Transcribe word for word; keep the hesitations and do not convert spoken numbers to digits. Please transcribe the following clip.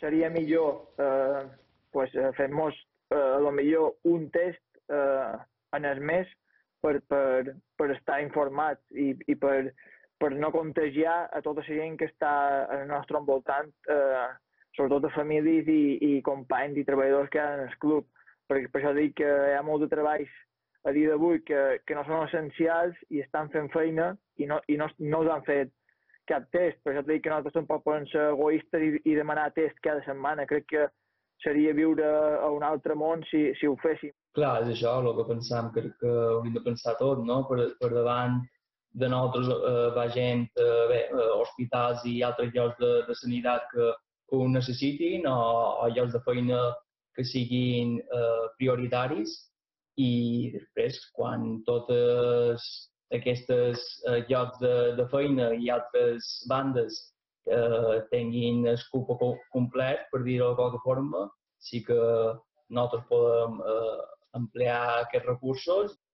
seria millor eh, pues, fer-nos eh, a lo millor un test eh, en el mes per, per, per estar informats i, i per, per no contagiar a tota la gent que està al nostre envoltant, eh, sobretot a famílies i, i companys i treballadors que hi ha en el club. Per, per això dic que hi ha molt de treballs a dia d'avui que, que no són essencials i estan fent feina i no, i no, no us han fet cap test. Per això dic que nosaltres tampoc podem ser egoistes i, i demanar test cada setmana. Crec que seria viure a un altre món si, si ho féssim. Clar, és això el que pensam, crec que hauríem de pensar tot, no? Per, per davant de nosaltres eh, va gent, eh, bé, hospitals i altres llocs de, de sanitat que, que ho necessitin o, o llocs de feina que siguin eh, prioritaris i després, quan totes aquestes eh, llocs de, de feina i altres bandes eh, tinguin el cupo complet, per dir-ho de qualque forma, sí que nosaltres podem eh, emplear aquests recursos